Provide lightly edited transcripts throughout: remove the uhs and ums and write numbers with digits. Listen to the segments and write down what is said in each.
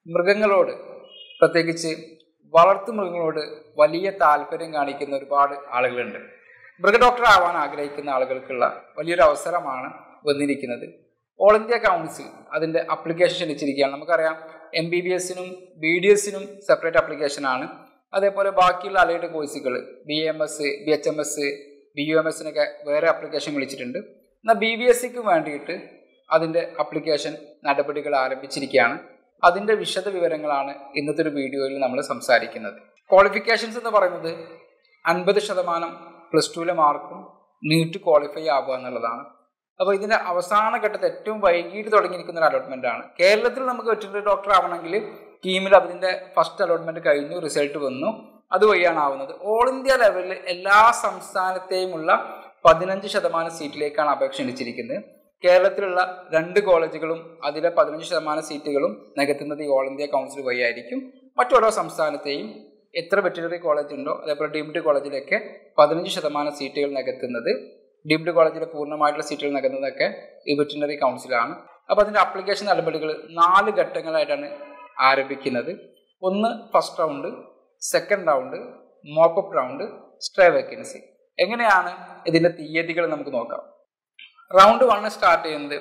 മൃഗങ്ങളോട്, പ്രത്യേകിച്ച് വളർത്തു മൃഗങ്ങളോട് വലിയ താല്പര്യം കാണിക്കുന്ന ഒരുപാട് ആളുകളുണ്ട്. മൃഗ ഡോക്ടർ ആവാൻ ആഗ്രഹിക്കുന്ന ആളുകൾക്കുള്ള വലിയൊരു അവസരമാണ് വന്നിരിക്കുന്നത്. ഓൾ ഇന്ത്യ കൗൺസിൽ അതിൻ്റെ അപ്ലിക്കേഷൻ ക്ഷണിച്ചിരിക്കുകയാണ്. നമുക്കറിയാം MBBSനും BDSനും സെപ്പറേറ്റ് അപ്ലിക്കേഷനാണ്. അതേപോലെ ബാക്കിയുള്ള അലൈഡ് കോഴ്സുകൾ BAMS, BHMS, BUMSനൊക്കെ വേറെ അപ്ലിക്കേഷൻ വിളിച്ചിട്ടുണ്ട്. എന്നാൽ BBSക്ക് വേണ്ടിയിട്ട് അതിൻ്റെ അപ്ലിക്കേഷൻ നടപടികൾ ആരംഭിച്ചിരിക്കുകയാണ്. അതിൻ്റെ വിശദ വിവരങ്ങളാണ് ഇന്നത്തെ ഒരു വീഡിയോയിൽ നമ്മൾ സംസാരിക്കുന്നത്. ക്വാളിഫിക്കേഷൻസ് എന്ന് പറയുന്നത് 50% +2 മാർക്കും നീറ്റ് ക്വാളിഫൈ ആവുക എന്നുള്ളതാണ്. അപ്പോൾ ഇതിൻ്റെ അവസാന ഘട്ടത്തിൽ ഏറ്റവും വൈകിട്ട് തുടങ്ങിയിരിക്കുന്ന ഒരു അലോട്ട്മെൻ്റ് ആണ്. കേരളത്തിൽ നമുക്ക് വെറ്റിനറി ഡോക്ടർ ആവണമെങ്കിൽ കീമിൽ അതിൻ്റെ ഫസ്റ്റ് അലോട്ട്മെൻറ്റ് കഴിഞ്ഞു, റിസൾട്ട് വന്നു, അതുവഴിയാണ് ആവുന്നത്. ഓൾ ഇന്ത്യ ലെവലിൽ എല്ലാ സംസ്ഥാനത്തെയുമുള്ള 15% സീറ്റിലേക്കാണ് അപേക്ഷ ക്ഷണിച്ചിരിക്കുന്നത്. കേരളത്തിലുള്ള 2 കോളേജുകളും അതിലെ 15% സീറ്റുകളും നികത്തുന്നത് ഈ ഓൾ ഇന്ത്യ കൗൺസിൽ വഴിയായിരിക്കും. മറ്റോരോ സംസ്ഥാനത്തെയും എത്ര വെറ്റിനറി കോളേജ് ഉണ്ടോ അതേപോലെ ഡീംഡ് കോളേജിലൊക്കെ 15% സീറ്റുകൾ നികത്തുന്നത്, ഡീംഡ് കോളേജിലെ പൂർണ്ണമായിട്ടുള്ള സീറ്റുകൾ നികത്തുന്നതൊക്കെ ഈ വെറ്റിനറി കൗൺസിലാണ്. അപ്പോൾ അതിൻ്റെ അപ്ലിക്കേഷൻ നടപടികൾ 4 ഘട്ടങ്ങളായിട്ടാണ് ആരംഭിക്കുന്നത്. ഒന്ന് first round, second round, mop up round, stray vacancy. എങ്ങനെയാണ് ഇതിൻ്റെ തീയതികൾ നമുക്ക് നോക്കാം. റൗണ്ട് 1 സ്റ്റാർട്ട് ചെയ്യുന്നത്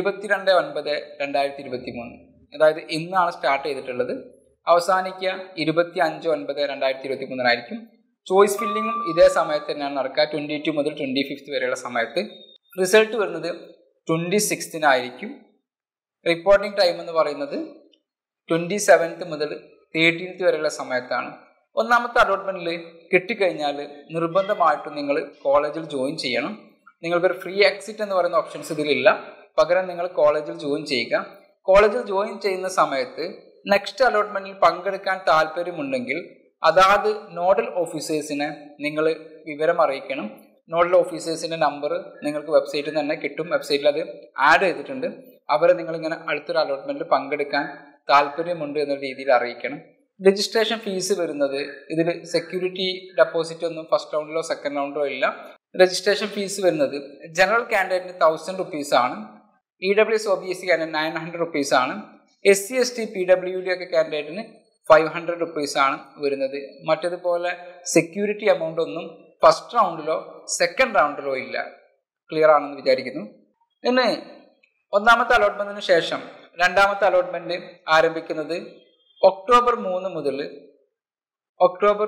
22/9/2023, അതായത് ഇന്നാണ് സ്റ്റാർട്ട് ചെയ്തിട്ടുള്ളത്. അവസാനിക്കുക 25/9/2023 ചോയ്സ് ഫില്ലിങ്ങും ഇതേ സമയത്ത് തന്നെയാണ് നടക്കുക, 22 മുതൽ 25 വരെയുള്ള സമയത്ത്. റിസൾട്ട് വരുന്നത് 26 റിപ്പോർട്ടിംഗ് ടൈം എന്ന് പറയുന്നത് 27 മുതൽ 13 വരെയുള്ള സമയത്താണ്. ഒന്നാമത്തെ അലോട്ട്മെൻറ്റിൽ കിട്ടിക്കഴിഞ്ഞാൽ നിർബന്ധമായിട്ടും നിങ്ങൾ കോളേജിൽ ജോയിൻ ചെയ്യണം. നിങ്ങൾക്കൊരു ഫ്രീ എക്സിറ്റ് എന്ന് പറയുന്ന ഓപ്ഷൻസ് ഇതിലില്ല. പകരം നിങ്ങൾ കോളേജിൽ ജോയിൻ ചെയ്യുക. കോളേജിൽ ജോയിൻ ചെയ്യുന്ന സമയത്ത് നെക്സ്റ്റ് അലോട്ട്മെൻറ്റിൽ പങ്കെടുക്കാൻ താല്പര്യമുണ്ടെങ്കിൽ അതാത് നോഡൽ ഓഫീസേഴ്സിനെ നിങ്ങൾ വിവരം അറിയിക്കണം. നോഡൽ ഓഫീസേഴ്സിൻ്റെ നമ്പർ നിങ്ങൾക്ക് വെബ്സൈറ്റിൽ തന്നെ കിട്ടും. വെബ്സൈറ്റിൽ അത് ആഡ് ചെയ്തിട്ടുണ്ട്. അവരെ നിങ്ങളിങ്ങനെ അടുത്തൊരു അലോട്ട്മെൻറ്റിൽ പങ്കെടുക്കാൻ താല്പര്യമുണ്ട് എന്ന രീതിയിൽ അറിയിക്കണം. രജിസ്ട്രേഷൻ ഫീസ് വരുന്നത് ഇതിൽ സെക്യൂരിറ്റി ഡെപ്പോസിറ്റ് ഒന്നും ഫസ്റ്റ് റൗണ്ടിലോ സെക്കൻഡ് റൗണ്ടിലോ ഇല്ല. രജിസ്ട്രേഷൻ ഫീസ് വരുന്നത് ജനറൽ കാൻഡിഡേറ്റിന് 1000 rupees, EWS OBC candidate 900 rupees, SC ST PWD ഒക്കെ കാൻഡിഡേറ്റിന് 500 rupees വരുന്നത്. മറ്റേതുപോലെ സെക്യൂരിറ്റി എമൗണ്ട് ഒന്നും ഫസ്റ്റ് റൗണ്ടിലോ സെക്കൻഡ് റൗണ്ടിലോ ഇല്ല. ക്ലിയർ ആണെന്ന് വിചാരിക്കുന്നു. ഇനി ഒന്നാമത്തെ അലോട്ട്മെന്റിന് ശേഷം രണ്ടാമത്തെ അലോട്ട്മെന്റ് ആരംഭിക്കുന്നത് ഒക്ടോബർ 3 മുതൽ ഒക്ടോബർ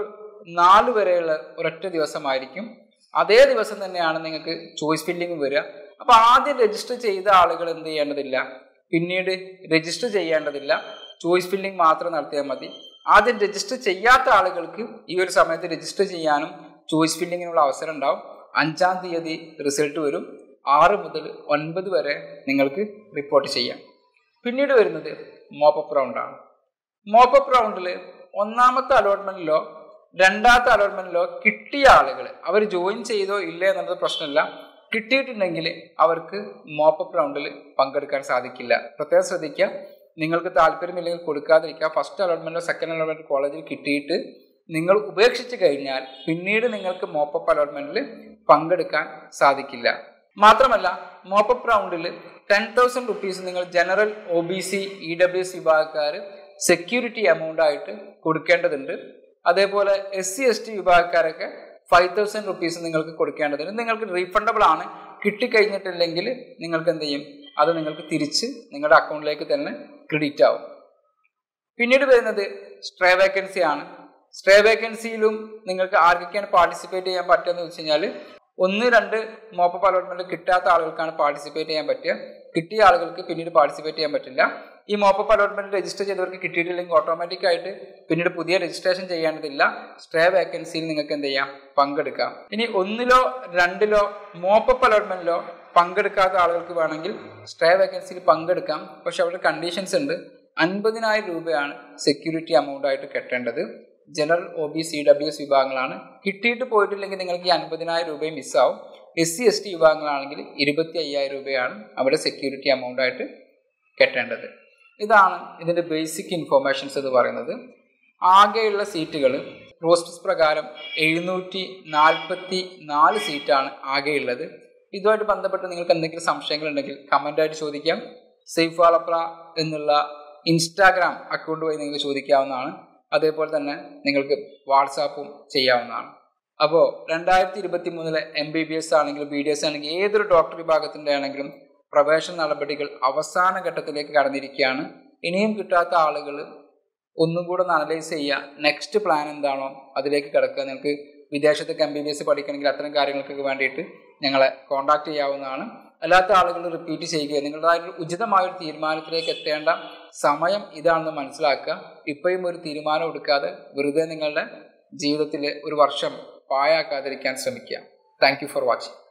4 വരെയുള്ള ഒരൊറ്റ ദിവസമായിരിക്കും. അതേ ദിവസം തന്നെയാണ് നിങ്ങൾക്ക് ചോയ്സ് ഫില്ലിംഗ് വരിക. അപ്പോൾ ആദ്യം രജിസ്റ്റർ ചെയ്ത ആളുകൾ എന്ത് ചെയ്യേണ്ടതില്ല, പിന്നീട് രജിസ്റ്റർ ചെയ്യേണ്ടതില്ല, ചോയ്സ് ഫില്ലിംഗ് മാത്രം നടത്തിയാൽ മതി. ആദ്യം രജിസ്റ്റർ ചെയ്യാത്ത ആളുകൾക്ക് ഈ ഒരു സമയത്ത് രജിസ്റ്റർ ചെയ്യാനും ചോയ്സ് ഫില്ലിങ്ങിനുള്ള അവസരം ഉണ്ടാവും. 5-ാം തീയതി റിസൾട്ട് വരും. 6 മുതൽ 9 വരെ നിങ്ങൾക്ക് റിപ്പോർട്ട് ചെയ്യാം. പിന്നീട് വരുന്നത് മോപ്പപ്പ് റൗണ്ടാണ്. മോപ്പപ്പ് റൗണ്ടിൽ ഒന്നാമത്തെ അലോട്ട്മെന്റിലോ രണ്ടാമത്തെ അലോട്ട്മെന്റിലോ കിട്ടിയ ആളുകൾ അവർ ജോയിൻ ചെയ്തോ ഇല്ലേ എന്നുള്ളത് പ്രശ്നമില്ല. കിട്ടിയിട്ടുണ്ടെങ്കിൽ അവർക്ക് മോപ്പപ്പ് റൗണ്ടിൽ പങ്കെടുക്കാൻ സാധിക്കില്ല. പ്രത്യേകം ശ്രദ്ധിക്കുക, നിങ്ങൾക്ക് താല്പര്യമില്ലെങ്കിൽ കൊടുക്കാതിരിക്കുക. ഫസ്റ്റ് അലോട്ട്മെന്റോ സെക്കൻഡ് അലോട്ട്മെന്റ് കോളേജിൽ കിട്ടിയിട്ട് നിങ്ങൾ ഉപേക്ഷിച്ച് കഴിഞ്ഞാൽ പിന്നീട് നിങ്ങൾക്ക് മോപ്പപ്പ് അലോട്ട്മെന്റിൽ പങ്കെടുക്കാൻ സാധിക്കില്ല. മാത്രമല്ല മോപ്പപ്പ് റൗണ്ടിൽ 10,000 rupees നിങ്ങൾ ജനറൽ OBC EWS വിഭാഗക്കാർ സെക്യൂരിറ്റി എമൗണ്ട് ആയിട്ട് കൊടുക്കേണ്ടതുണ്ട്. അതേപോലെ SC ST വിഭാഗക്കാരൊക്കെ 5,000 rupees നിങ്ങൾക്ക് കൊടുക്കേണ്ടതുണ്ട്. നിങ്ങൾക്ക് റീഫണ്ടബിൾ ആണ്. കിട്ടിക്കഴിഞ്ഞിട്ടില്ലെങ്കിൽ നിങ്ങൾക്ക് എന്ത് ചെയ്യും, അത് നിങ്ങൾക്ക് തിരിച്ച് നിങ്ങളുടെ അക്കൗണ്ടിലേക്ക് തന്നെ ക്രെഡിറ്റ് ആവും. പിന്നീട് വരുന്നത് സ്ട്രേ വേക്കൻസി ആണ്. സ്ട്രേ വേക്കൻസിയിലും നിങ്ങൾക്ക് ആർക്കൊക്കെയാണ് പാർട്ടിസിപ്പേറ്റ് ചെയ്യാൻ പറ്റുക എന്ന് വെച്ച് കഴിഞ്ഞാൽ 1-2 മോപ്പപ്പ് അലോട്ട്മെന്റ് കിട്ടാത്ത ആളുകൾക്കാണ് പാർട്ടിസിപ്പേറ്റ് ചെയ്യാൻ പറ്റുക. കിട്ടിയ ആളുകൾക്ക് പിന്നീട് പാർട്ടിസിപ്പേറ്റ് ചെയ്യാൻ പറ്റില്ല. ഈ മോപ്പപ്പ് അലോട്ട്മെന്റ് രജിസ്റ്റർ ചെയ്തവർക്ക് കിട്ടിയിട്ടില്ലെങ്കിൽ ഓട്ടോമാറ്റിക്കായിട്ട് പിന്നീട് പുതിയ രജിസ്ട്രേഷൻ ചെയ്യേണ്ടതില്ല. സ്ട്രേ വേക്കൻസിയിൽ നിങ്ങൾക്ക് എന്ത് ചെയ്യാം, പങ്കെടുക്കാം. ഇനി 1-ലോ 2-ലോ മോപ്പപ്പ് അലോട്ട്മെന്റിലോ പങ്കെടുക്കാത്ത ആളുകൾക്ക് വേണമെങ്കിൽ സ്ട്രേ വേക്കൻസിയിൽ പങ്കെടുക്കാം. പക്ഷെ അവിടെ കണ്ടീഷൻസ് ഉണ്ട്. 50,000 രൂപയാണ് സെക്യൂരിറ്റി എമൗണ്ട് ആയിട്ട് കെട്ടേണ്ടത്. ജനറൽ OBC EWS വിഭാഗങ്ങളാണ്. കിട്ടിയിട്ട് പോയിട്ടില്ലെങ്കിൽ നിങ്ങൾക്ക് ഈ 50,000 രൂപയും മിസ്സാവും. SC ST വിഭാഗങ്ങളാണെങ്കിൽ 25,000 രൂപയാണ് അവിടെ സെക്യൂരിറ്റി എമൗണ്ട് ആയിട്ട് കെട്ടേണ്ടത്. ഇതാണ് ഇതിൻ്റെ ബേസിക് ഇൻഫോർമേഷൻസ് എന്ന് പറയുന്നത്. ആകെയുള്ള സീറ്റുകൾ റോസ്റ്റസ് പ്രകാരം 744 സീറ്റാണ് ആകെയുള്ളത്. ഇതുമായിട്ട് ബന്ധപ്പെട്ട് നിങ്ങൾക്ക് എന്തെങ്കിലും സംശയങ്ങളുണ്ടെങ്കിൽ കമൻ്റായിട്ട് ചോദിക്കാം. സൈഫ് വാളപ്ര എന്നുള്ള ഇൻസ്റ്റാഗ്രാം അക്കൗണ്ട് വഴി നിങ്ങൾക്ക് ചോദിക്കാവുന്നതാണ്. അതേപോലെ തന്നെ നിങ്ങൾക്ക് വാട്സാപ്പും ചെയ്യാവുന്നതാണ്. അപ്പോൾ 2023 MBBS ആണെങ്കിലും BDS ആണെങ്കിലും ഏതൊരു ഡോക്ടർ വിഭാഗത്തിൻ്റെ ആണെങ്കിലും പ്രവേശന നടപടികൾ അവസാന ഘട്ടത്തിലേക്ക് കടന്നിരിക്കുകയാണ്. ഇനിയും കിട്ടാത്ത ആളുകൾ ഒന്നും കൂടെ ഒന്ന് അനലൈസ് ചെയ്യുക. നെക്സ്റ്റ് പ്ലാൻ എന്താണോ അതിലേക്ക് കിടക്കുക. നിങ്ങൾക്ക് വിദേശത്തേക്ക് MBBS പഠിക്കണമെങ്കിൽ അത്തരം കാര്യങ്ങൾക്കൊക്കെ വേണ്ടിയിട്ട് ഞങ്ങളെ കോൺടാക്ട് ചെയ്യാവുന്നതാണ്. അല്ലാത്ത ആളുകൾ റിപ്പീറ്റ് ചെയ്യുക. നിങ്ങളുടേതായ ഉചിതമായൊരു തീരുമാനത്തിലേക്ക് എത്തേണ്ട സമയം ഇതാണെന്ന് മനസ്സിലാക്കുക. ഇപ്പോഴും ഒരു തീരുമാനം എടുക്കാതെ വെറുതെ നിങ്ങളുടെ ജീവിതത്തിൽ ഒരു വർഷം പാഴാക്കാതിരിക്കാൻ ശ്രമിക്കുക. Thank you for watching.